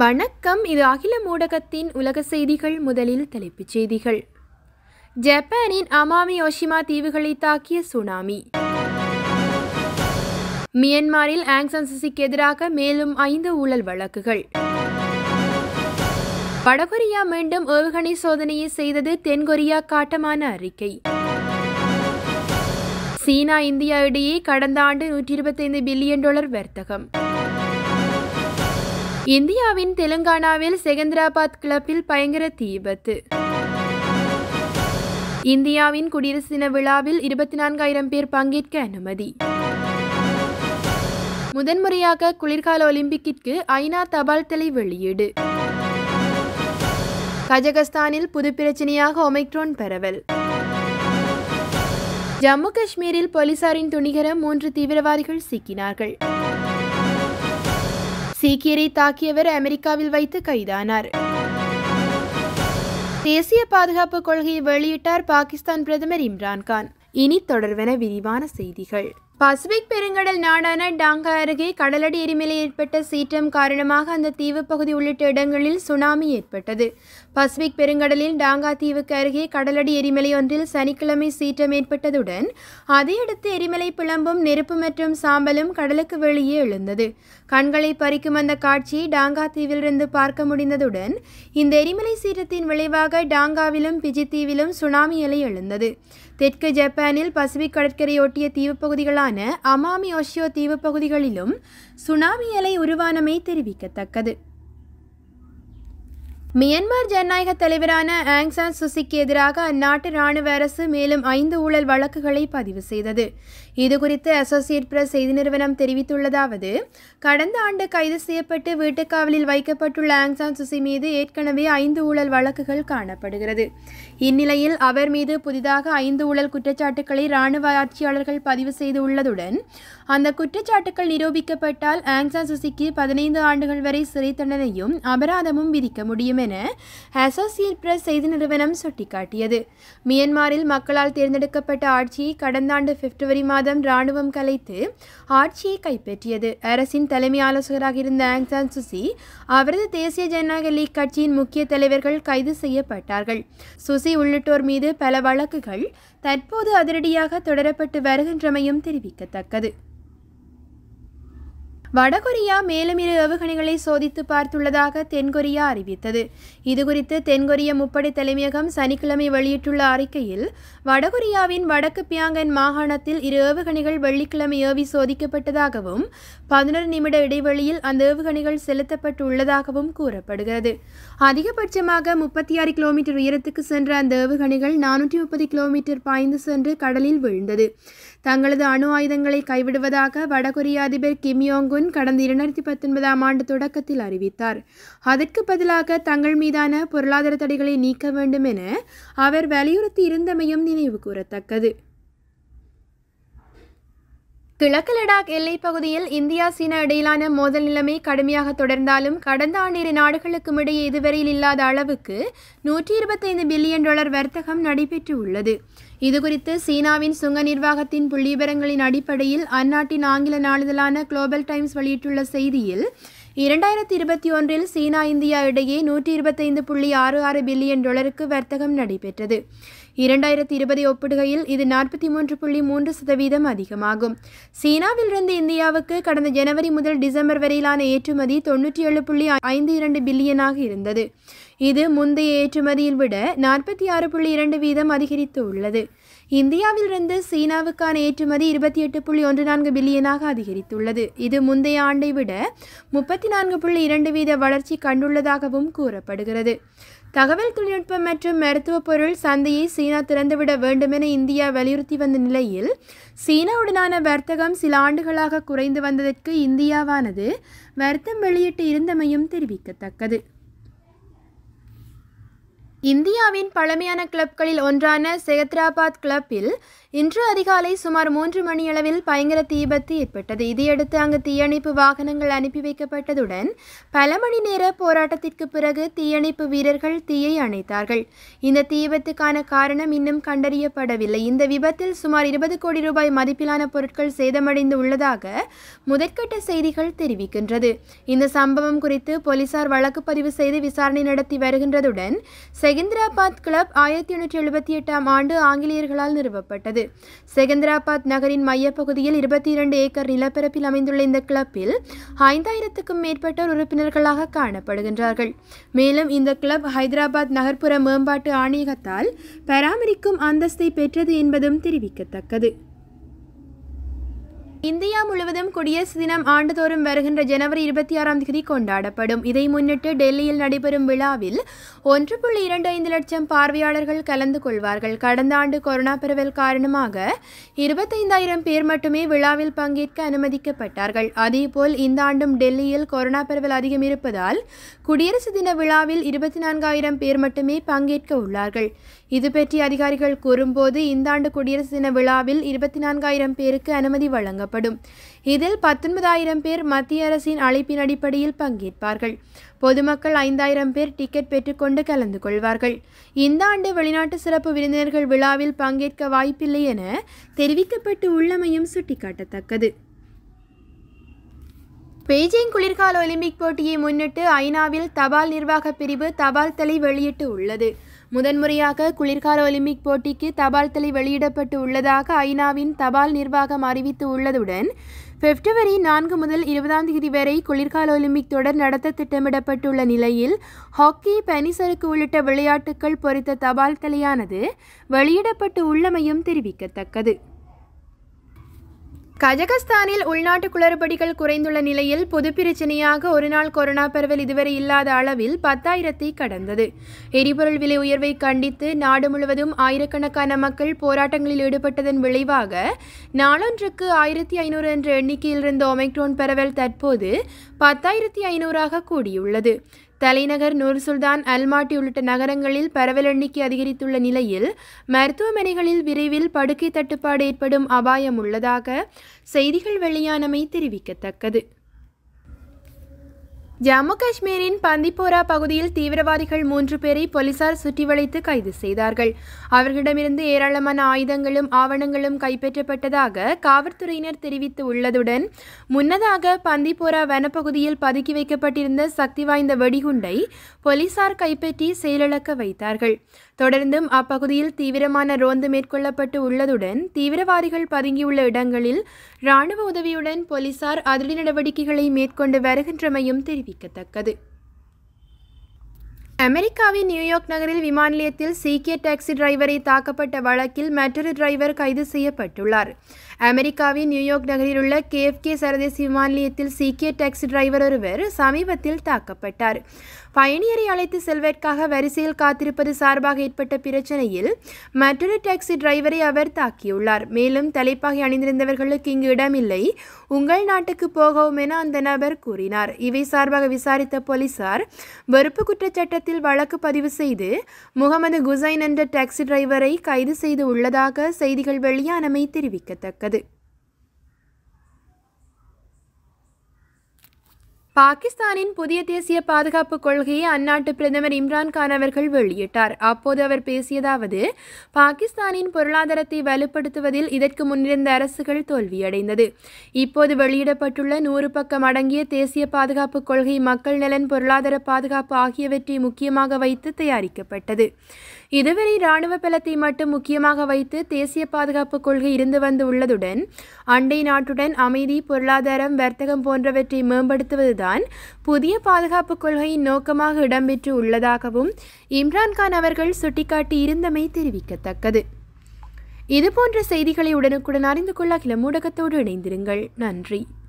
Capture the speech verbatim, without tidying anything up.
வணக்கம். இது அகிலம் ஊடகத்தின் உலக செய்திகள். முதலில் தலைப்புச் செய்திகள். ஜப்பானின் அமாமி ஒஷிமா தீவுகளை தாக்கிய சுனாமி. மியன்மாரில் ஆங் சான் சூசிக்கு எதிராக மேலும் ஐந்து ஊழல் வழக்குகள். வடகொரியா மீண்டும் ஏவுகணை சோதனையை செய்தது, தென்கொரியா காட்டமான அறிக்கை. சீனா இந்தியா இடையே கடந்த ஆண்டு நூற்றி இருபத்தைந்து பில்லியன் டாலர் வர்த்தகம். இந்தியாவின் தெலுங்கானாவில் செகந்திராபாத் கிளப்பில் பயங்கர தீ விபத்து. இந்தியாவின் குடியரசு தின விழாவில் இருபத்தி நான்காயிரம் பேர் பங்கேற்க அனுமதி. முதன்முறையாக குளிர்கால ஒலிம்பிக்கிற்கு ஐநா தபால் தலை வெளியீடு. கஜகஸ்தானில் புது பிரச்சனையாக ஒமைக்ரான் பரவல். ஜம்மு காஷ்மீரில் போலீசாரின் துணிகரம், மூன்று தீவிரவாதிகள் சிக்கினார்கள். சீக்கியரை தாக்கியவர் அமெரிக்காவில் வைத்து கைதானார். தேசிய பாதுகாப்பு கொள்கையை வெளியிட்டார் பாகிஸ்தான் பிரதமர் இம்ரான்கான். இனி தொடர்வென விரிவான செய்திகள். பசிபிக் பெருங்கடல் நாடான டாங்கா அருகே கடலடி எரிமலை ஏற்பட்ட சீற்றம் காரணமாக அந்த தீவு பகுதி உள்ளிட்ட இடங்களில் சுனாமி ஏற்பட்டது. பசிபிக் பெருங்கடலில் டாங்கா தீவுக்கு அருகே கடலடி எரிமலை ஒன்றில் சனிக்கிழமை சீற்றம் ஏற்பட்டதுடன் அதையடுத்து எரிமலை பிளம்பும் நெருப்பு மற்றும் சாம்பலும் கடலுக்கு வெளியே எழுந்தது. கண்களை பறிக்கும் அந்த காட்சியை டாங்கா தீவிலிருந்து பார்க்க முடிந்ததுடன் இந்த எரிமலை சீற்றத்தின் விளைவாக டாங்காவிலும் பிஜி தீவிலும் சுனாமி அலை எழுந்தது. தெற்கு ஜப்பானில் பசிபிக் கடற்கரையொட்டிய தீவு பகுதிகளான அமாமி ஒஷியோ தீவு பகுதிகளிலும் சுனாமி அலை உருவானமை தெரிவிக்கத்தக்கது. மியன்மார் ஜனநாயக தலைவரான ஆங் சான் சூசிக்கு எதிராக அந்நாட்டு இராணுவ அரசு மேலும் ஐந்து ஊழல் வழக்குகளை பதிவு செய்தது. இதுகுறித்து அசோசியேட் பிரஸ் செய்தி நிறுவனம் தெரிவித்துள்ளதாவது, கடந்த ஆண்டு கைது செய்யப்பட்டு வீட்டுக்காவலில் வைக்கப்பட்டுள்ள ஆங் சான் சூசி மீது ஏற்கனவே ஐந்து ஊழல் வழக்குகள் காணப்படுகிறது. இந்நிலையில் அவர் மீது புதிதாக ஐந்து ஊழல் குற்றச்சாட்டுக்களை இராணுவ ஆட்சியாளர்கள் பதிவு செய்துள்ளதுடன் அந்த குற்றச்சாட்டுக்கள் நிரூபிக்கப்பட்டால் ஆங் சான் சூசிக்கு பதினைந்து ஆண்டுகள் வரை சிறை தண்டனையும் அபராதமும் விதிக்க முடியும் என அசோசியேட் பிரஸ் செய்தி நிறுவனம் சுட்டிக்காட்டியது. மியன்மாரில் மக்களால் தேர்ந்தெடுக்கப்பட்ட ஆட்சியை கடந்த ஆண்டு பிப்ரவரி மாதம் ராணுவம் கலைத்து ஆட்சியை கைப்பற்றியது. அரசின் தலைமை ஆலோசகராக இருந்த ஆங் சான் சூசி, அவரது தேசிய ஜனநாயக லீக் கட்சியின் முக்கிய தலைவர்கள் கைது செய்யப்பட்டார்கள். சூசி உள்ளிட்டோர் மீது பல வழக்குகள் தற்போது அதிரடியாக தொடரப்பட்டு வருகின்றமையும் தெரிவிக்கத்தக்கது. வடகொரியா மேலும் இரு ஏவுகணைகளை சோதித்து பார்த்துள்ளதாக தென்கொரியா அறிவித்தது. இதுகுறித்து தென்கொரிய முப்படை தலைமையகம் சனிக்கிழமை வெளியிட்டுள்ள அறிக்கையில், வடகொரியாவின் வடக்கு பியாங்கன் மாகாணத்தில் இரு ஏவுகணைகள் வெள்ளிக்கிழமை ஏவி சோதிக்கப்பட்டதாகவும் பதினொரு நிமிட இடைவெளியில் அந்த ஏவுகணைகள் செலுத்தப்பட்டு உள்ளதாகவும் கூறப்படுகிறது. அதிகபட்சமாக முப்பத்தி ஆறு கிலோமீட்டர் உயரத்துக்கு சென்ற அந்த ஏவுகணைகள் நானூற்றி முப்பது கிலோமீட்டர் பாய்ந்து சென்று கடலில் விழுந்தது. தங்களது அணு ஆயுதங்களை கைவிடுவதாக வடகொரிய அதிபர் கிம் யோங் உன் கடந்த இரண்டாயிரத்தி பத்தொன்பதாம் ஆண்டு தொடக்கத்தில் அறிவித்தார். அதற்கு பதிலாக தங்கள் மீதான பொருளாதார தடைகளை நீக்க வேண்டும் என அவர் வலியுறுத்தி இருந்தமையும் நினைவு கூறத்தக்கது. கிழக்கு லடாக் எல்லைப் பகுதியில் இந்தியா சீனா இடையிலான மோதல் நிலைமை கடுமையாக தொடர்ந்தாலும் கடந்த ஆண்டு இரு நாடுகளுக்கும் இடையே இதுவரையில் இல்லாத அளவுக்கு நூற்றி இருபத்தைந்து பில்லியன் டாலர் வர்த்தகம் நடைபெற்று உள்ளது. இதுகுறித்து சீனாவின் சுங்க நிர்வாகத்தின் புள்ளிவிவரங்களின் அடிப்படையில் அந்நாட்டின் ஆங்கில நாளிதழான குளோபல் டைம்ஸ் வெளியிட்டுள்ள செய்தியில், இரண்டாயிரத்தி இருபத்தி ஒன்றில் சீனா இந்தியா இடையே நூற்றி இருபத்தைந்து புள்ளி ஆறு ஆறு பில்லியன் டாலருக்கு வர்த்தகம் நடைபெற்றது. இரண்டாயிரத்தி இருபதை ஒப்பிடுகையில் இது நாற்பத்தி மூன்று புள்ளி மூன்று சதவீதம் அதிகமாகும். சீனாவிலிருந்து இந்தியாவுக்கு கடந்த ஜனவரி முதல் டிசம்பர் வரையிலான ஏற்றுமதி தொன்னூற்றி ஏழு புள்ளி ஐந்து இரண்டு பில்லியனாக இருந்தது. இது முந்தைய ஏற்றுமதியில் விட நாற்பத்தி ஆறு புள்ளி இரண்டு வீதம் அதிகரித்து உள்ளது. இந்தியாவிலிருந்து சீனாவுக்கான ஏற்றுமதி இருபத்தி எட்டு புள்ளி ஒன்று நான்கு பில்லியனாக அதிகரித்துள்ளது. இது முந்தைய ஆண்டை விட முப்பத்தி நான்கு புள்ளி இரண்டு வீத வளர்ச்சி கண்டுள்ளதாகவும் கூறப்படுகிறது. தகவல் தொழில்நுட்பம் மற்றும் மருத்துவ பொருள் சந்தையை சீனா திறந்துவிட வேண்டுமென இந்தியா வலியுறுத்தி வந்த நிலையில் சீனாவுடனான வர்த்தகம் சில ஆண்டுகளாக குறைந்து வந்ததற்கு இந்தியாவானது வருத்தம் வெளியிட்டு இருந்தமையும் தெரிவிக்கத்தக்கது. இந்தியாவின் பழமையான கிளப்களில் ஒன்றான செகந்திராபாத் கிளப்பில் இன்று அதிகாலை சுமார் மூன்று மணியளவில் பயங்கர தீபத்து ஏற்பட்டது. இதையடுத்து அங்கு தீயணைப்பு வாகனங்கள் அனுப்பி வைக்கப்பட்டதுடன் பல மணி நேர போராட்டத்திற்கு பிறகு தீயணைப்பு வீரர்கள் தீயை அணைத்தார்கள். இந்த தீபத்துக்கான காரணம் இன்னும் கண்டறியப்படவில்லை. இந்த விபத்தில் சுமார் இருபது கோடி ரூபாய் மதிப்பிலான பொருட்கள் சேதமடைந்து உள்ளதாக முதற்கட்ட செய்திகள் தெரிவிக்கின்றது. இந்த சம்பவம் குறித்து போலீசார் வழக்கு பதிவு செய்து விசாரணை நடத்தி வருகின்றதுடன் செகந்திராபாத் கிளப் ஆயிரத்தி எண்ணூற்றி எழுபத்தி எட்டாம் ஆண்டு ஆங்கிலேயர்களால் நிறுவப்பட்டது. செகந்திராபாத் நகரின் மையப்பகுதியில் இருபத்தி இரண்டு ஏக்கர் நிலப்பரப்பில் அமைந்துள்ள இந்த கிளப்பில் ஐந்தாயிரத்துக்கும் மேற்பட்டோர் உறுப்பினர்களாக காணப்படுகின்றார்கள். மேலும் இந்த கிளப் ஹைதராபாத் நகர்ப்புற மேம்பாட்டு ஆணையகத்தால் பராமரிக்கும் அந்தஸ்தை பெற்றது என்பதும் தெரிவிக்கத்தக்கது. இந்தியா முழுவதும் குடியரசு தினம் ஆண்டுதோறும் வருகின்ற ஜனவரி இருபத்தி ஆறாம் தேதி கொண்டாடப்படும். இதை முன்னிட்டு டெல்லியில் நடைபெறும் விழாவில் ஒன்று புள்ளி இரண்டு ஐந்து லட்சம் பார்வையாளர்கள் கலந்து கொள்வார்கள். கடந்த ஆண்டு கொரோனா பரவல் காரணமாக இருபத்தைந்தாயிரம் பேர் மட்டுமே விழாவில் பங்கேற்க அனுமதிக்கப்பட்டார்கள். அதேபோல் இந்த ஆண்டும் டெல்லியில் கொரோனா பரவல் அதிகம் இருப்பதால் குடியரசு தின விழாவில் இருபத்தி நான்காயிரம் பேர் மட்டுமே பங்கேற்க உள்ளார்கள். இது பற்றி அதிகாரிகள் கூறும்போது இந்த ஆண்டு குடியரசு தின விழாவில் இருபத்தி நான்காயிரம் பேருக்கு அனுமதி வழங்கப்படும். இதில் பத்தொன்பதாயிரம் பேர் மத்திய அரசின் அழைப்பின் அடிப்படையில் பங்கேற்பார்கள். பொதுமக்கள் ஐந்தாயிரம் பேர் டிக்கெட் பெற்றுக்கொண்டு கலந்து கொள்வார்கள். இந்த ஆண்டு வெளிநாட்டு சிறப்பு விருந்தினர்கள் விழாவில் பங்கேற்க வாய்ப்பில்லை என தெரிவிக்கப்பட்டு உள்ளமையும் சுட்டிக்காட்டத்தக்கது. பெய்ஜிங் குளிர்கால ஒலிம்பிக் போட்டியை முன்னிட்டு ஐநாவில் தபால் நிர்வாக பிரிவு தபால் தலை வெளியிட்டு உள்ளது. முதன்முறையாக குளிர்கால ஒலிம்பிக் போட்டிக்கு தபால் தலை வெளியிடப்பட்டு உள்ளதாக ஐநாவின் தபால் நிர்வாகம் அறிவித்து உள்ளதுடன் பிப்ரவரி நான்கு முதல் இருபதாம் தேதி வரை குளிர்கால ஒலிம்பிக் தொடர் நடத்த திட்டமிடப்பட்டுள்ள நிலையில் ஹாக்கி, பனிசறுக்கு உள்ளிட்ட விளையாட்டுகள் பொறித்த தபால் தலையானது வெளியிடப்பட்டு உள்ளமையும் தெரிவிக்கத்தக்கது. கஜகஸ்தானில் உள்நாட்டு குளறுபடிகள் குறைந்துள்ள நிலையில் பொது பிரச்சனையாக ஒருநாள் கொரோனா பரவல் இதுவரை இல்லாத அளவில் பத்தாயிரத்தை கடந்தது. எரிபொருள் விலை உயர்வை கண்டித்து நாடு முழுவதும் ஆயிரக்கணக்கான மக்கள் போராட்டங்களில் ஈடுபட்டதன் விளைவாக நாளொன்றுக்கு ஆயிரத்தி ஐநூறு என்ற எண்ணிக்கையில் இருந்த ஒமைக்ரோன் பரவல் தற்போது பத்தாயிரத்தி ஐநூறாக கூடியுள்ளது. தலைநகர் நூர் சுல்தான், அல்மாட்டி உள்ளிட்ட நகரங்களில் பரவல் எண்ணிக்கை அதிகரித்துள்ள நிலையில் மருத்துவமனைகளில் விரைவில் படுக்கை தட்டுப்பாடு ஏற்படும் அபாயம் உள்ளதாக செய்திகள் வெளியானமை தெரிவிக்கத்தக்கது. ஜம்மு காஷ்மீரின் பந்திப்போரா பகுதியில் தீவிரவாதிகள் மூன்று பேரை போலீசார் சுற்றி வளைத்து கைது செய்தார்கள். அவர்களிடமிருந்து ஏராளமான ஆயுதங்களும் ஆவணங்களும் கைப்பற்றப்பட்டதாக காவல்துறையினர் தெரிவித்து உள்ளதுடன் முன்னதாக பந்திப்போரா வனப்பகுதியில் பதுக்கி வைக்கப்பட்டிருந்த சக்தி வாய்ந்த வெடிகுண்டை போலீசார் கைப்பற்றி செயலிழக்க வைத்தார்கள். தொடர்ந்தும் அப்பகுதியில் தீவிரமான ரோந்து மேற்கொள்ளப்பட்டு உள்ளதுடன் தீவிரவாதிகள் பதுங்கியுள்ள இடங்களில் இராணுவ உதவியுடன் போலீசார் அதிரடி நடவடிக்கைகளை மேற்கொண்டு வருகின்றமையும் தெரிவிக்கத்தக்கது. அமெரிக்காவின் நியூயார்க் நகரில் விமான நிலையத்தில் சீக்கிய டாக்ஸி டிரைவரை தாக்கப்பட்ட வழக்கில் மற்றொரு டிரைவர் கைது செய்யப்பட்டுள்ளார். அமெரிக்காவின் நியூயார்க் நகரில் உள்ள கேஎஃப்கே சர்வதேச விமான நிலையத்தில் சீக்கிய டாக்ஸி டிரைவர் ஒருவர் சமீபத்தில் தாக்கப்பட்டார். பயணியரை அழைத்து செல்வதற்காக வரிசையில் காத்திருப்பது சார்பாக ஏற்பட்ட பிரச்சனையில் மற்றொரு டாக்ஸி டிரைவரை அவர் தாக்கியுள்ளார். மேலும் தலைப்பாகை அணிந்திருந்தவர்களுக்கு இங்கு இடமில்லை, உங்கள் நாட்டுக்கு போகவும் என அந்த நபர் கூறினார். இவை சார்பாக விசாரித்த போலீசார் வெறுப்பு குற்றச்சட்டத்தில் வழக்கு பதிவு செய்து முகமது குசைன் என்ற டாக்ஸி டிரைவரை கைது செய்து உள்ளதாக செய்திகள் வெளியானமை தெரிவிக்கத்தக்கது. பாகிஸ்தானின் புதிய தேசிய பாதுகாப்பு கொள்கையை அந்நாட்டு பிரதமர் இம்ரான்கான் அவர்கள் வெளியிட்டார். அப்போது அவர் பேசியதாவது, பாகிஸ்தானின் பொருளாதாரத்தை வலுப்படுத்துவதில் இதற்கு முன்னிருந்த அரசுகள் தோல்வியடைந்தது. இப்போது வெளியிடப்பட்டுள்ள நூறு பக்கம் அடங்கிய தேசிய பாதுகாப்பு கொள்கை மக்கள் நலன், பொருளாதார பாதுகாப்பு ஆகியவற்றை முக்கியமாக வைத்து தயாரிக்கப்பட்டது. இதுவரை இராணுவ பலத்தை மட்டும் முக்கியமாக வைத்து தேசிய பாதுகாப்பு கொள்கை இருந்து வந்து உள்ளதுடன் அண்டை நாட்டுடன் அமைதி, பொருளாதாரம், வர்த்தகம் போன்றவற்றை மேம்படுத்துவதுதான் புதிய பாதுகாப்பு கொள்கையின் நோக்கமாக இடம்பெற்று உள்ளதாகவும் இம்ரான்கான் அவர்கள் சுட்டிக்காட்டி இருந்தமை தெரிவிக்கத்தக்கது. இதுபோன்ற செய்திகளை உடனுக்குடன் அறிந்து கொள்ள அகிலம் ஊடகத்தோடு இணைந்திருங்கள். நன்றி.